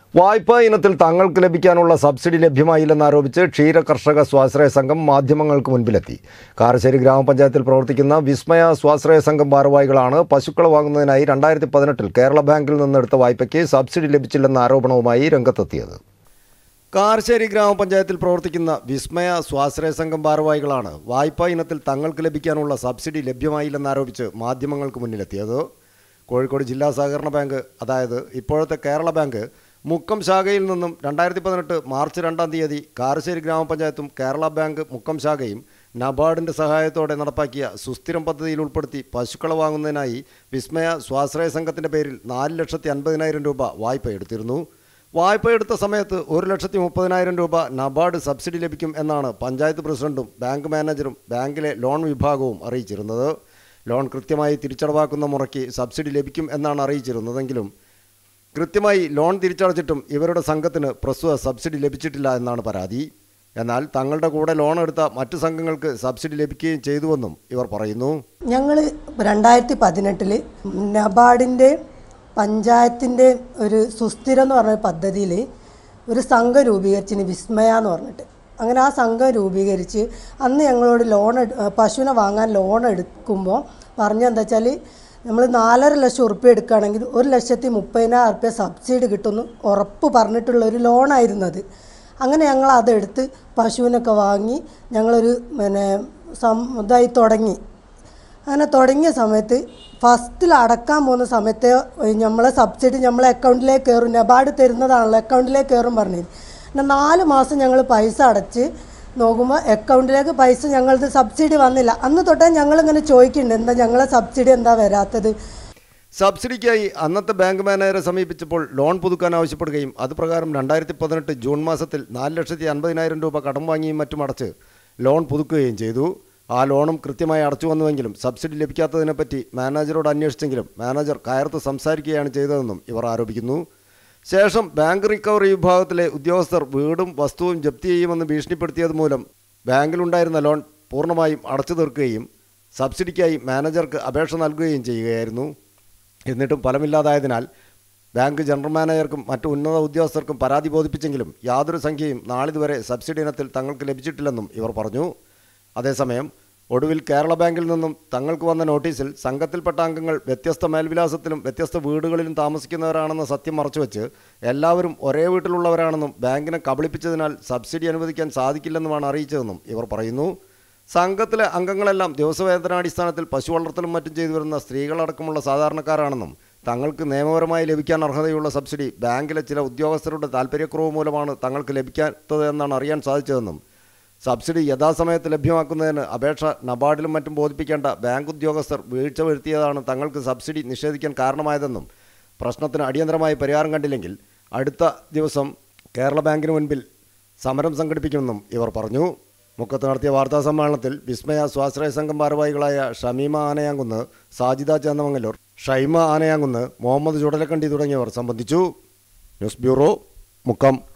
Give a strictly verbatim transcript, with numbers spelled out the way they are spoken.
വായ്പാ ഇനത്തിൽ തങ്ങൾക്ക് ലഭിക്കാനുള്ള സബ്സിഡി ലഭ്യമായില്ലെന്നാരോപിച്ച് ക്ഷീര കർഷക സ്വാശ്രയ സംഘം മാധ്യമങ്ങൾക്ക് മുൻപിലെത്തി. കാരശ്ശേരി ഗ്രാമപഞ്ചായത്തിൽ പ്രവർത്തിക്കുന്ന വിസ്മയ സ്വാശ്രയ സംഘം ഭാരവാഹികളാണ് പശുക്കളെ വാങ്ങുന്നതിനായി രണ്ടായിരത്തി പതിനെട്ടിൽ കേരള ബാങ്കിൽ നിന്നെടുത്ത വായ്പയ്ക്ക് സബ്സിഡി ലഭിച്ചില്ലെന്ന ആരോപണവുമായി രംഗത്തെത്തിയത്. കാരശ്ശേരി ഗ്രാമപഞ്ചായത്തിൽ പ്രവർത്തിക്കുന്ന വിസ്മയ സ്വാശ്രയ സംഘം ഭാരവാഹികളാണ് വായ്പാ ഇനത്തിൽ തങ്ങൾക്ക് ലഭിക്കാനുള്ള സബ്സിഡി ലഭ്യമായില്ലെന്നാരോപിച്ച് മാധ്യമങ്ങൾക്ക് മുന്നിലെത്തിയത്. കോഴിക്കോട് ജില്ലാ സഹകരണ ബാങ്ക്, അതായത് ഇപ്പോഴത്തെ കേരള ബാങ്ക് മുക്കം ശാഖയിൽ നിന്നും രണ്ടായിരത്തി പതിനെട്ട് മാർച്ച് രണ്ടാം തീയതി കാരശ്ശേരി ഗ്രാമപഞ്ചായത്തും കേരള ബാങ്ക് മുക്കം ശാഖയും നബാർഡിൻ്റെ സഹായത്തോടെ നടപ്പാക്കിയ സുസ്ഥിരം പദ്ധതിയിൽ ഉൾപ്പെടുത്തി പശുക്കളെ വാങ്ങുന്നതിനായി വിസ്മയ സ്വാശ്രയ സംഘത്തിൻ്റെ പേരിൽ നാല് ലക്ഷത്തി അൻപതിനായിരം രൂപ വായ്പ എടുത്തിരുന്നു. വായ്പ എടുത്ത സമയത്ത് ഒരു ലക്ഷത്തി മുപ്പതിനായിരം രൂപ നബാർഡ് സബ്സിഡി ലഭിക്കും എന്നാണ് പഞ്ചായത്ത് പ്രസിഡന്റും ബാങ്ക് മാനേജറും ബാങ്കിലെ ലോൺ വിഭാഗവും അറിയിച്ചിരുന്നത്. ലോൺ കൃത്യമായി തിരിച്ചടവാക്കുന്ന മുറയ്ക്ക് സബ്സിഡി ലഭിക്കും എന്നാണ് അറിയിച്ചിരുന്നതെങ്കിലും കൃത്യമായി ലോൺ തിരിച്ചടച്ചിട്ടും ഇവരുടെ സംഘത്തിന് പ്രസ്തുത സബ്സിഡി ലഭിച്ചിട്ടില്ല എന്നാണ് പരാതി. എന്നാൽ തങ്ങളുടെ കൂടെ ലോൺ എടുത്ത മറ്റു സംഘങ്ങൾക്ക് സബ്സിഡി ലഭിക്കുകയും ചെയ്തുവെന്നും ഇവർ പറയുന്നു. ഞങ്ങൾ രണ്ടായിരത്തി പതിനെട്ടിൽ നബാർഡിൻ്റെ പഞ്ചായത്തിൻ്റെ ഒരു സുസ്ഥിരം എന്ന് പറഞ്ഞ പദ്ധതിയിൽ ഒരു സംഘം രൂപീകരിച്ചിന്, വിസ്മയ എന്ന് പറഞ്ഞിട്ട്. അങ്ങനെ ആ സംഘം രൂപീകരിച്ച് അന്ന് ഞങ്ങളോട് ലോൺ പശുവിനെ വാങ്ങാൻ ലോൺ എടുക്കുമ്പോൾ പറഞ്ഞെന്താ വെച്ചാൽ നമ്മൾ നാലര ലക്ഷം ഉറുപ്പ്യ എടുക്കുകയാണെങ്കിൽ ഒരു ലക്ഷത്തി മുപ്പതിനായിരം ഉറുപ്പ്യ സബ്സിഡി കിട്ടുമെന്ന് ഉറപ്പ് പറഞ്ഞിട്ടുള്ളൊരു ലോണായിരുന്നത്. അങ്ങനെ ഞങ്ങൾ അതെടുത്ത് പശുവിനൊക്കെ വാങ്ങി ഞങ്ങളൊരു പിന്നെ സം ഇതായി തുടങ്ങി. അങ്ങനെ തുടങ്ങിയ സമയത്ത് ഫസ്റ്റിൽ അടക്കാൻ പോകുന്ന സമയത്ത് നമ്മളെ സബ്സിഡി നമ്മളെ അക്കൗണ്ടിലേക്ക് കയറും, നബാർഡ് തരുന്നതാണല്ലോ, അക്കൗണ്ടിലേക്ക് കയറും പറഞ്ഞു. പിന്നെ നാല് മാസം ഞങ്ങൾ പൈസ അടച്ച് നോക്കുമ്പോൾ അക്കൗണ്ടിലേക്ക് പൈസ ഞങ്ങളത് സബ്സിഡി വന്നില്ല. അന്ന് തൊട്ടേ ഞങ്ങളിങ്ങനെ ചോദിക്കുന്നുണ്ട്, എന്താ ഞങ്ങളെ സബ്സിഡി എന്താ വരാത്തത്. സബ്സിഡിക്കായി അന്നത്തെ ബാങ്ക് മാനേജറെ സമീപിച്ചപ്പോൾ ലോൺ പുതുക്കാൻ ആവശ്യപ്പെടുകയും അത് പ്രകാരം രണ്ടായിരത്തി പതിനെട്ട് ജൂൺ മാസത്തിൽ നാല് ലക്ഷത്തി അൻപതിനായിരം രൂപ കടം വാങ്ങിയും മറ്റും അടച്ച് ലോൺ പുതുക്കുകയും ചെയ്തു. ആ ലോണും കൃത്യമായി അടച്ചു വന്നുവെങ്കിലും സബ്സിഡി ലഭിക്കാത്തതിനെപ്പറ്റി മാനേജറോട് അന്വേഷിച്ചെങ്കിലും മാനേജർ കയർത്ത് സംസാരിക്കുകയാണ് ചെയ്തതെന്നും ഇവർ ആരോപിക്കുന്നു. ശേഷം ബാങ്ക് റിക്കവറി വിഭാഗത്തിലെ ഉദ്യോഗസ്ഥർ വീടും വസ്തുവും ജപ്തി ചെയ്യുമെന്ന് ഭീഷണിപ്പെടുത്തിയത് മൂലം ബാങ്കിലുണ്ടായിരുന്ന ലോൺ പൂർണ്ണമായും അടച്ചു തീർക്കുകയും സബ്സിഡിക്കായി മാനേജർക്ക് അപേക്ഷ നൽകുകയും ചെയ്യുകയായിരുന്നു. എന്നിട്ടും ഫലമില്ലാതായതിനാൽ ബാങ്ക് ജനറൽ മാനേജർക്കും മറ്റു ഉന്നത ഉദ്യോഗസ്ഥർക്കും പരാതി ബോധിപ്പിച്ചെങ്കിലും യാതൊരു സംഖ്യയും നാളിതുവരെ സബ്സിഡി ഇനത്തിൽ തങ്ങൾക്ക് ലഭിച്ചിട്ടില്ലെന്നും ഇവർ പറഞ്ഞു. അതേസമയം ഒടുവിൽ കേരള ബാങ്കിൽ നിന്നും തങ്ങൾക്ക് വന്ന നോട്ടീസിൽ സംഘത്തിൽപ്പെട്ട അംഗങ്ങൾ വ്യത്യസ്ത മേൽവിലാസത്തിലും വ്യത്യസ്ത വീടുകളിലും താമസിക്കുന്നവരാണെന്ന സത്യം മറച്ചുവെച്ച് എല്ലാവരും ഒരേ വീട്ടിലുള്ളവരാണെന്നും ബാങ്കിനെ കബളിപ്പിച്ചതിനാൽ സബ്സിഡി അനുവദിക്കാൻ സാധിക്കില്ലെന്നുമാണ് അറിയിച്ചതെന്നും ഇവർ പറയുന്നു. സംഘത്തിലെ അംഗങ്ങളെല്ലാം ദിവസവേതനാടിസ്ഥാനത്തിൽ പശു വളർത്തലും മറ്റും ചെയ്തു വരുന്ന സ്ത്രീകളടക്കമുള്ള സാധാരണക്കാരാണെന്നും തങ്ങൾക്ക് നിയമപരമായി ലഭിക്കാൻ അർഹതയുള്ള സബ്സിഡി ബാങ്കിലെ ചില ഉദ്യോഗസ്ഥരുടെ താൽപ്പര്യക്കുറവ് മൂലമാണ് തങ്ങൾക്ക് ലഭിക്കാത്തത് എന്നാണ് അറിയാൻ സാധിച്ചതെന്നും സബ്സിഡി യഥാസമയത്ത് ലഭ്യമാക്കുന്നതിന് അപേക്ഷ നബാർഡിലും മറ്റും ബോധിപ്പിക്കേണ്ട ബാങ്ക് ഉദ്യോഗസ്ഥർ വീഴ്ച വരുത്തിയതാണ് തങ്ങൾക്ക് സബ്സിഡി നിഷേധിക്കാൻ കാരണമായതെന്നും പ്രശ്നത്തിന് അടിയന്തരമായി പരിഹാരം കണ്ടില്ലെങ്കിൽ അടുത്ത ദിവസം കേരള ബാങ്കിന് മുൻപിൽ സമരം സംഘടിപ്പിക്കുമെന്നും ഇവർ പറഞ്ഞു. മുക്കത്ത് നടത്തിയ വാർത്താ സമ്മേളനത്തിൽ വിസ്മയ സ്വാശ്രയ സംഘം ഭാരവാഹികളായ ഷമീമ ആനയാങ്കുന്ന്, സാജിദ ചേന്നമംഗലൂർ, ഷൈമ ആനയാങ്കുന്ന്, മുഹമ്മദ് ചുടലക്കണ്ടി തുടങ്ങിയവർ സംബന്ധിച്ചു. News bureau, Mukkam.